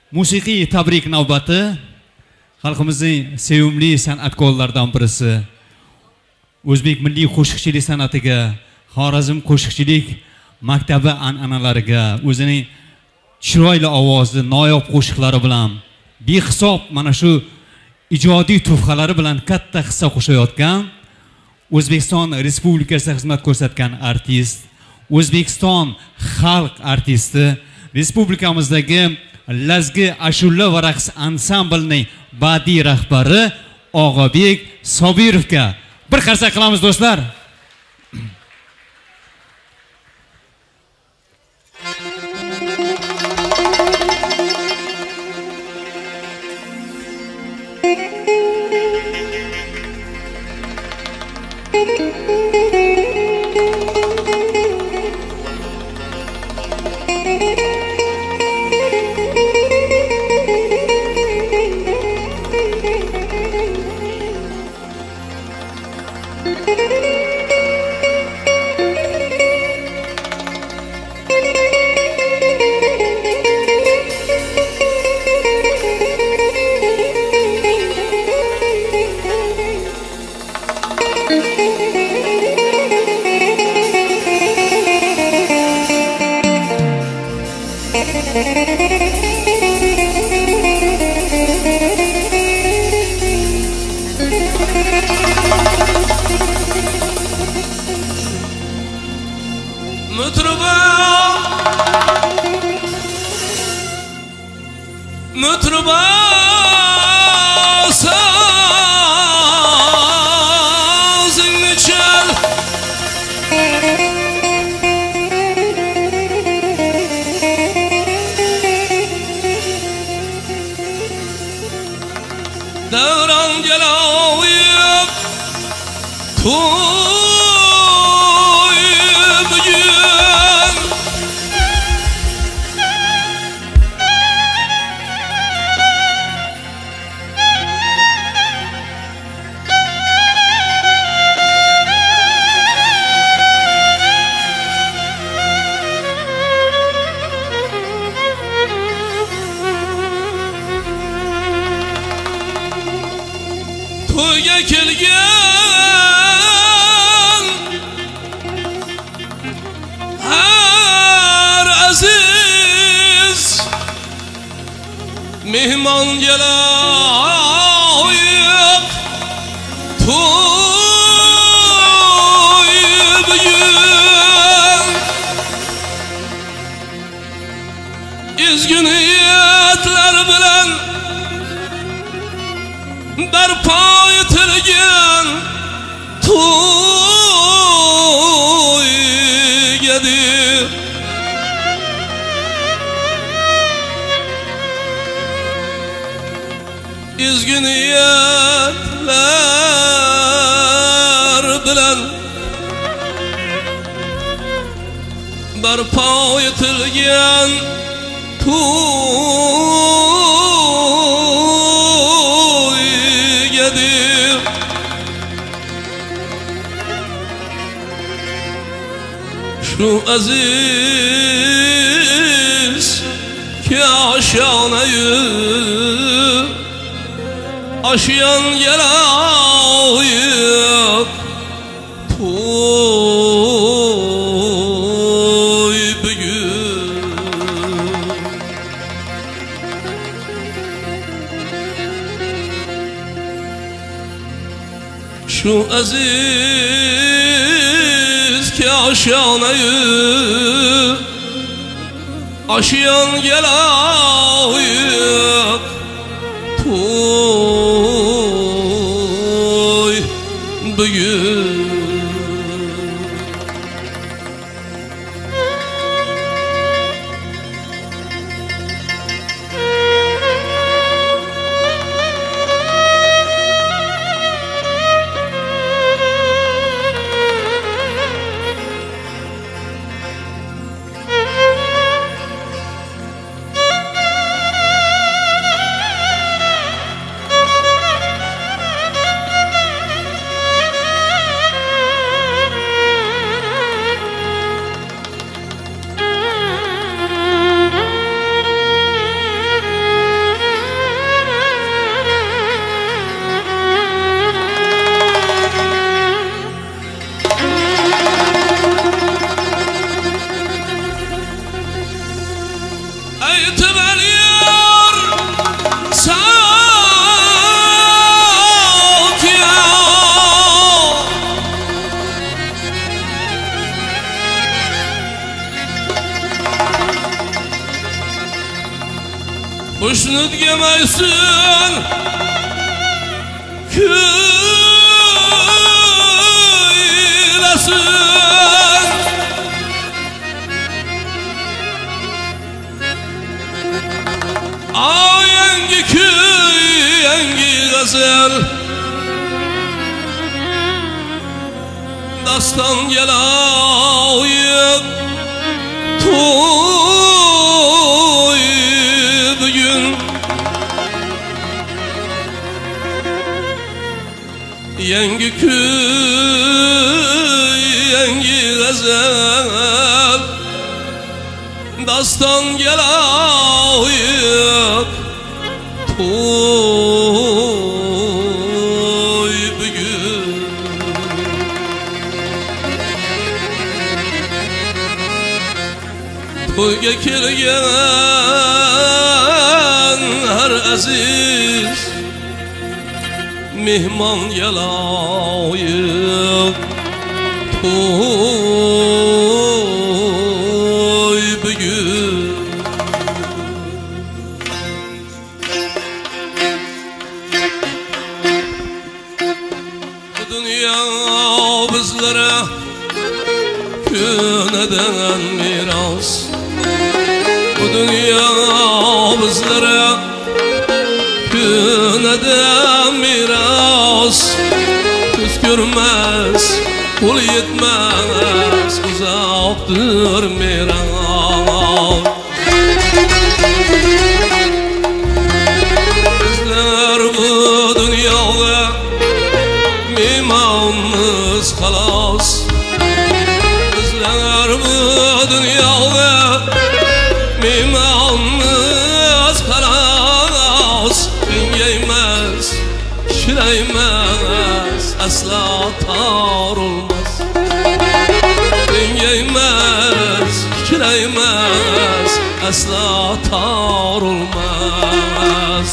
Musiqiy tabrik navbati xalqimizning sevimli san'atkorlaridan birisi. O'zbek milliy qo'shiqchilik san'atiga, Xorazm qo'shiqchilik maktabi an'analariga, o'zining chiroyli ovozi, noyob qo'shiqlari bilan behisob mana shu ijodiy tuhfalari bilan katta hissa qo'shayotgan O'zbekiston Respublikasida xizmat ko'rsatgan artist, O'zbekiston xalq artisti, respublikamizdagi Lazgi ashula va raqs ansamblining badiiy rahbari Og'abek Sobirovga bir qarsak qilamiz do'stlar. Hoşnut gemeysin kıylasın Yengi köy, yengi gazel Dastan gelayım Toy bugün Yengi köy, yengi gazel Dastan gelayım Toy bugün Toyga kelgan her aziz mehmon gelayim Toy bugün Bizlere küneden miras Bu dünya bizlere küneden miras Göz görmez, kul yetmez Uzaktır miras Bizler bu dünyada Mimamız kalas Bizler bu dünyada Mimamız kalas Dingeymez, şireymez Asla tar olmaz Dingeymez, şireymez Asla tar olmaz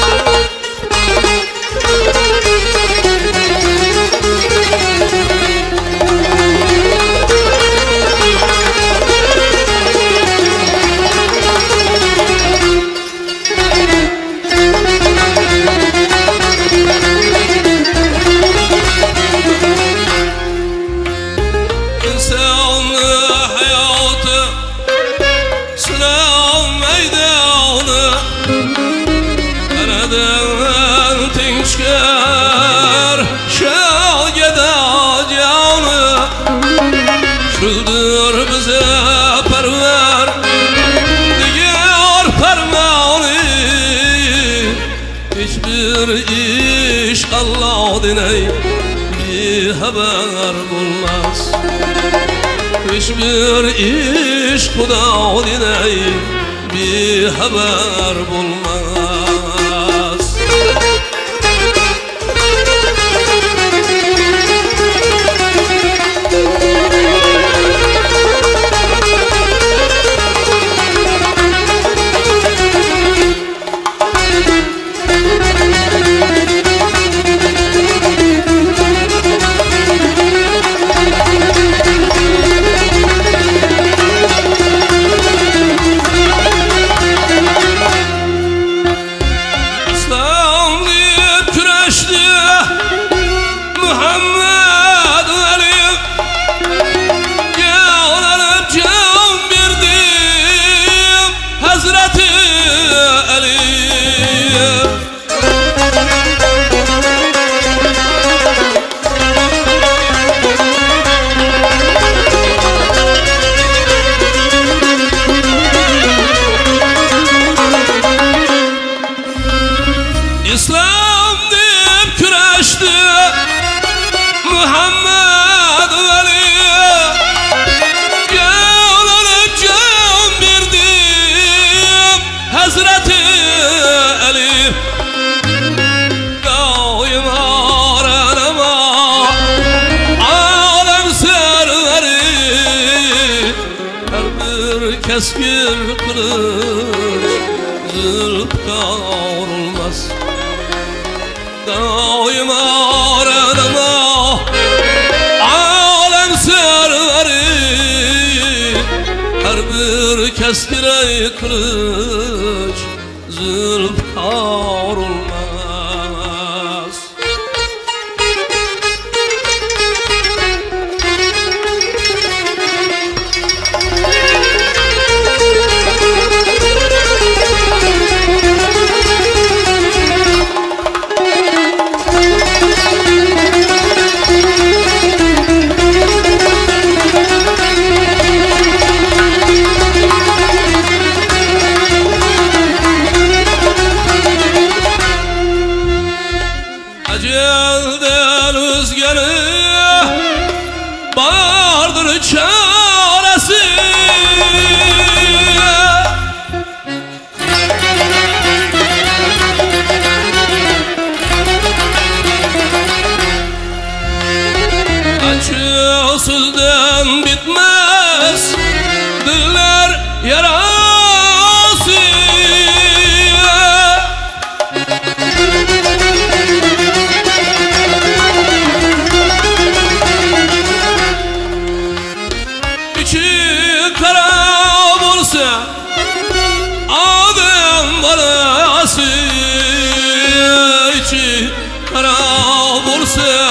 Şudur bize perver diyor fermanı Hiçbir iş Allah diney bir haber bulmaz Hiçbir iş Kuda diney bir haber bulmaz İslam deyip küreşti Muhammed Ali Gönlünü can verdim Hazreti Ali Daim aranama Alem serveri Her bir keskin kılıç Zülf kavrulmaz Daim aranma Alem serveri Her bir keskin kılıç zülfkar olmaz. Ecelden özgeni vardır çaresi. Açık sözden bitmez diller yarası. Adem balası içi kara bulsa,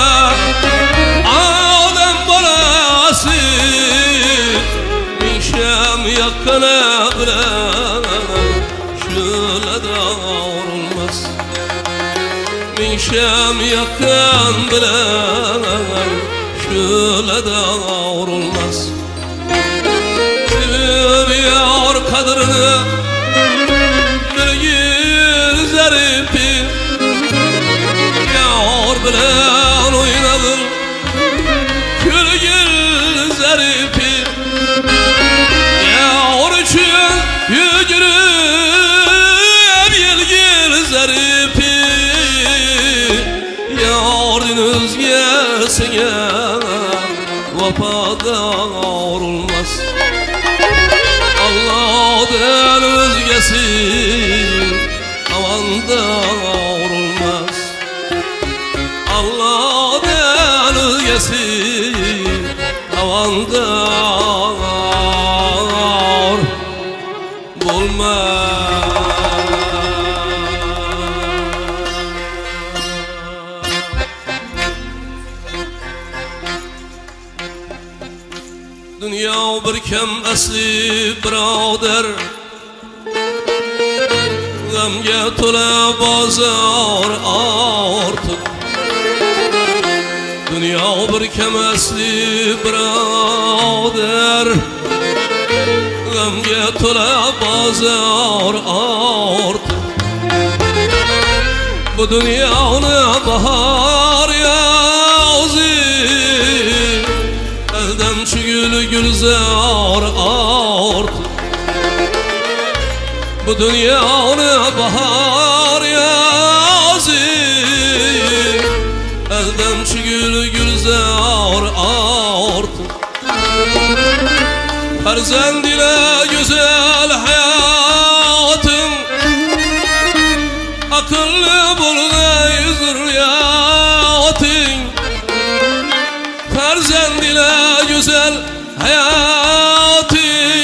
Adem balası mişem yakına bilen şöyle davranmaz. Mişem yakın bilen şöyle davranmaz. Yar kadrini bir zarifi, yar bilen oynadım gül zarifi. Yar için yügürüp yelgil zarifi, yarın özgesine vefadar olmaz. Allah'dan özgesi avanda olmaz. Allah'dan özgesi avanda olmaz. Dünya bir kem asli biroder, gamga to'la bozor ortiq. Dünya bir kem asli biroder, gamga to'la bozor ortiq. Bu dünyani bahar yozi, eldamchi gulzor ortiq. Bu dünyani bahar yozi, eldamchi gulzor ortiq. Farzand ile güzel hayatım, akıllı bulgay zürriyatin. Farzand ile güzel hayatın,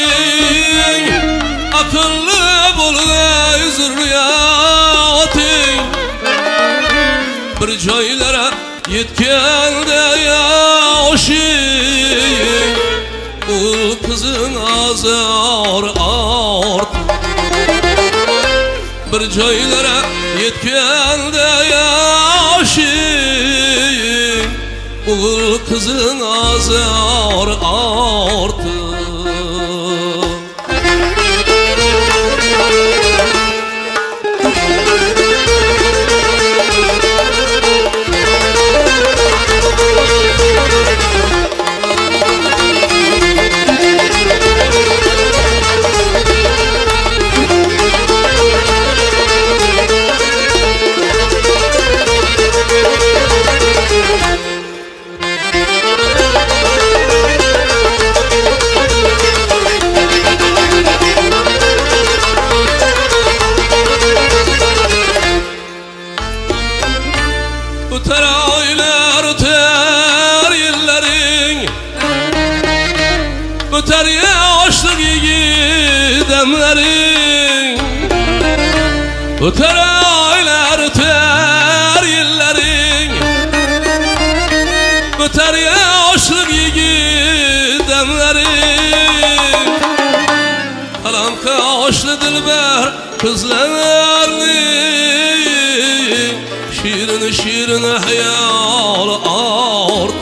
akıllı bulgay zürriyatin. Bir joylara yetkende yoshing, ul kızın azar ortiq. Bir joylara yetkende yoshing, ul kızın azar ortiq. Öter aylar öter yılların, öter yaşlık yiğit demlerin. Kalam kaşlı dilber kızlarını, şirin şirin hayal art.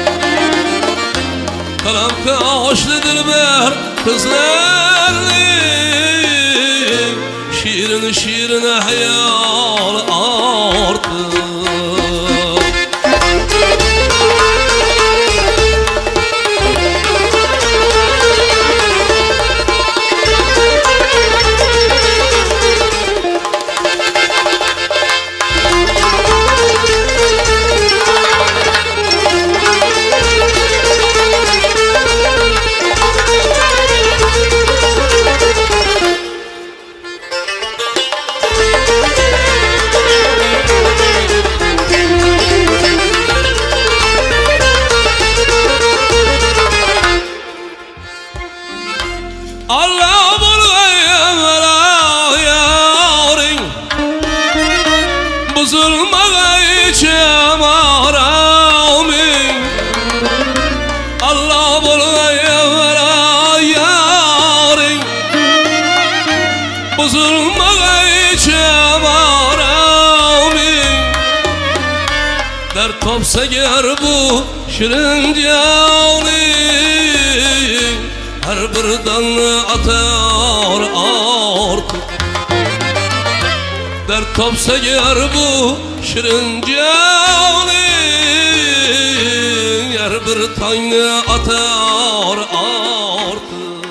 Kalam kaşlı dilber kızlarını, şirin şirin hayal art. Allah bulgaya yarin, bozulmağa içim aramin. Allah bulgaya yarin, bozulmağa içim aramin. Dert topsa ger bu şirin canin, her bir dalını atar artık. Dert topsa ger bu şirin canin, her bir tayını atar artık.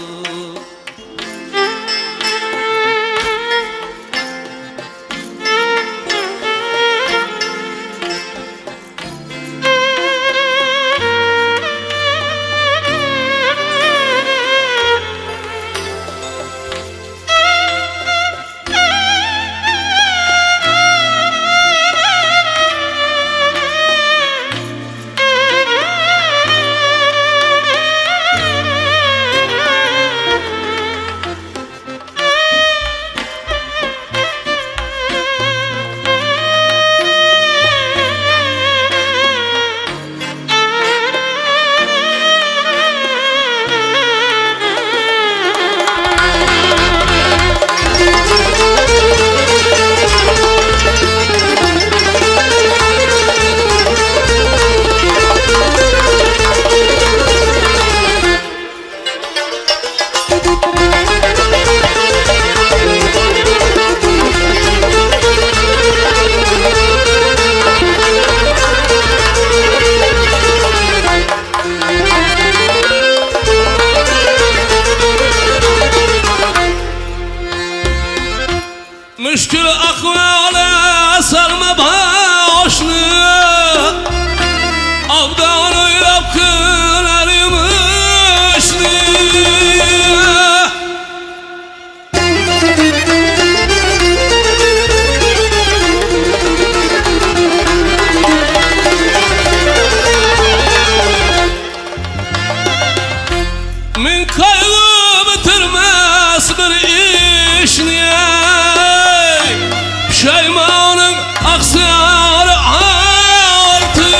Müşkül akvala sarma başını, avdan oylap kılarmışlı. Min kaygı bitirmez bir işni, Şeymanın aksiyarı artık.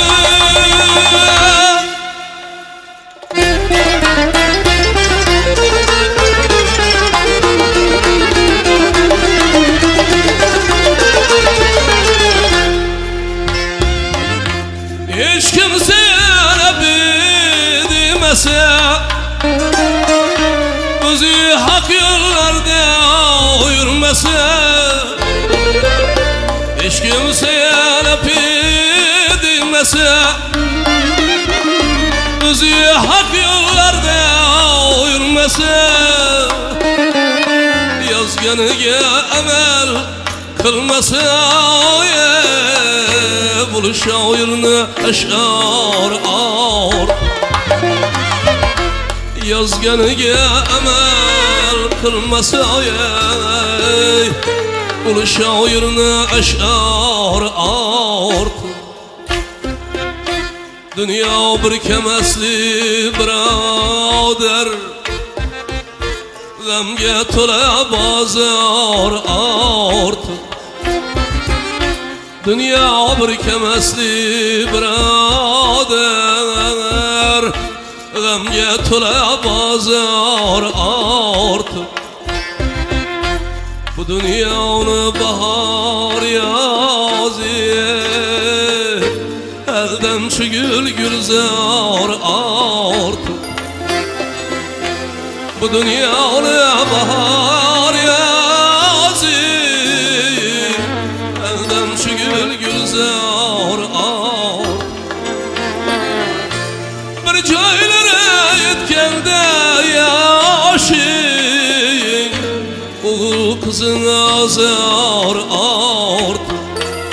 Hiç kimseye bilmese, özü hak yollarda yürümese. Hiç kimseye laf edilmese, özü hak yollarda yürümese. Yazganıga amel kılmasa, buluş şairni aşar ağır. Yazganıga amel kılmasa, ulu şairni aşar art. Dünya bir kemesli biroder, g'amga to'la bozor ort. Dünya bir kemesli birader Gamge tula bazar artık Bu dünyanı bahar yazı Elden şu gülzar artık Bu dünyanı bahar yazı Elden şu gülzar artık Bir köylere yetkende yaşın Oğul kızın azar artık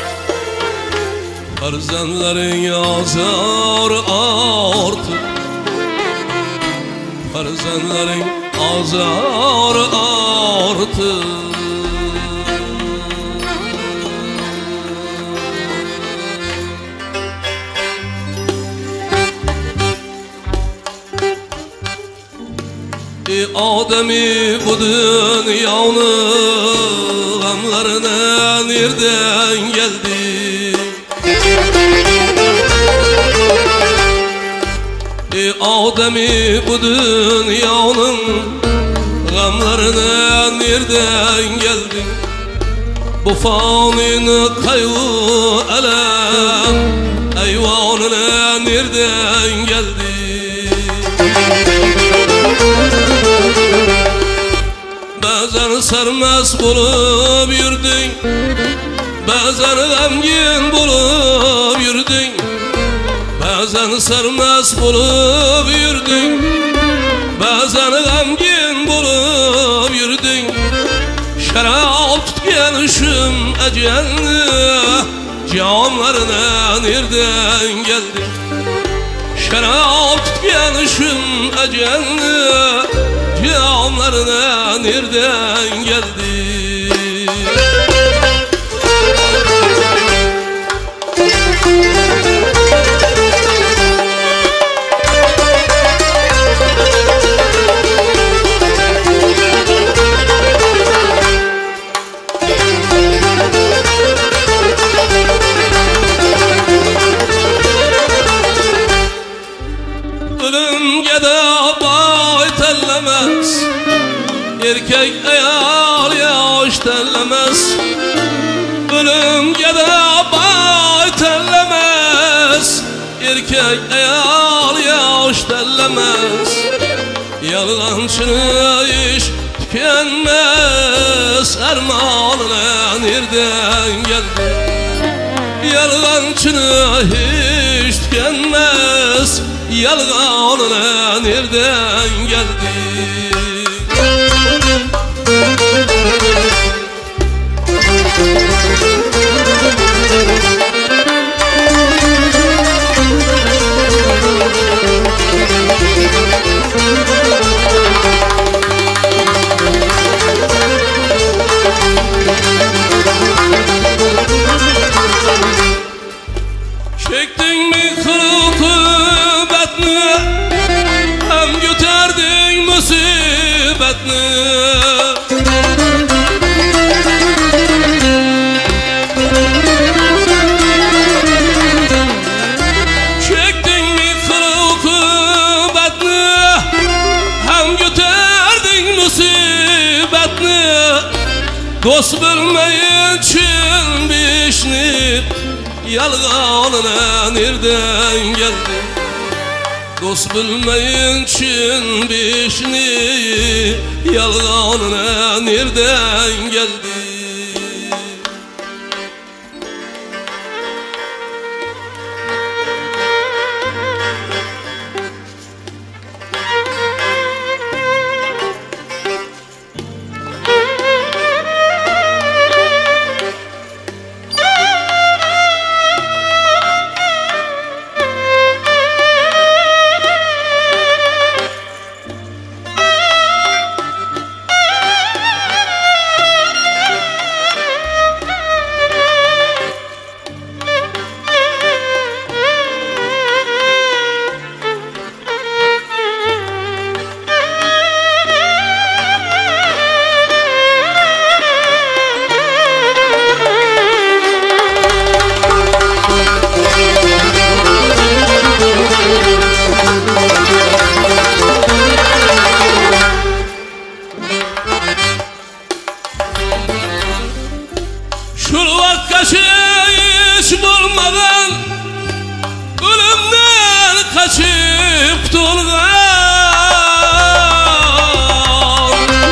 Farzanların yazar artık Farzanların azar artık Adem'i bu dünyanın gamlarına nereden geldi? Adem'i bu dünyanın gamlarına nereden geldi? Bu faninin kaygı elem eyvanına nereden geldi? Bazen sarmaz bulup yürdün Bazen gamgin bulup yürdün Bazen sarmaz bulup yürdün Bazen gamgin bulup yürdün Şarap tutkenişim ecelni Camlarına nereden geldi? Şarap tutkenişim ecelni Camlarına nereden geldi? Ölümge de bay tellemez Erkek ayar yaş tellemez Ölümge de bay tellemez Erkek ayar yaş tellemez Yalgancının iş tükenmez Ermanına nereden geldi? Yalgancının hiç tükenmez Yalganına nereden geldi? Çektin mi kırıkıbetini Hem göterdin musibetini Çektin mi kırıkıbetini Hem göterdin musibetini Dost bilmeyin için bişnip Yalganına nereden geldi? Dost bilmeyin için bişni Yalganına nereden geldi? Şul vakkaşı hiç bulmadan ölümden kaçıp durgan.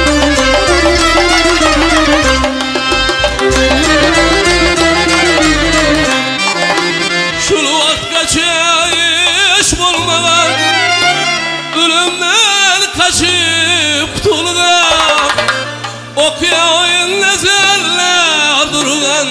Şul vakkaşı hiç bulmadan ölümden kaçıp durgan. Okuyayın nezeller durgan,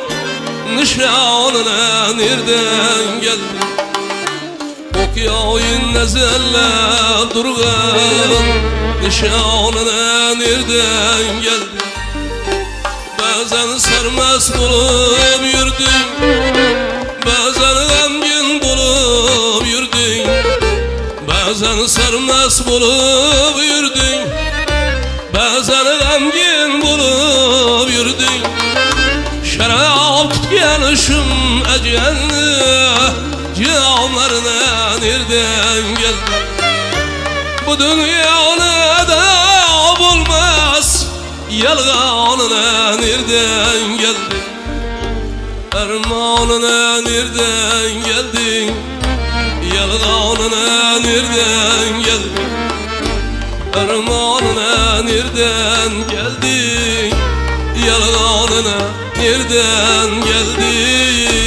nişanına nereden geldi? Okuyayın nezeller durgan, nişanına nereden geldi? Bazen sermez bulup yürdün, bazen gamgin bulup yürdün, bazen sermez bulup yürdün, bazen gamgin bulup yürdün. Şarap tutganışım ecelni, canlarına nereden geldi? Bu dünyada bulmaz, yalganına nereden geldi? Ermanına nereden geldin? Yalganına nereden geldin? Ermanına nereden geldin? Yalganına nereden geldin?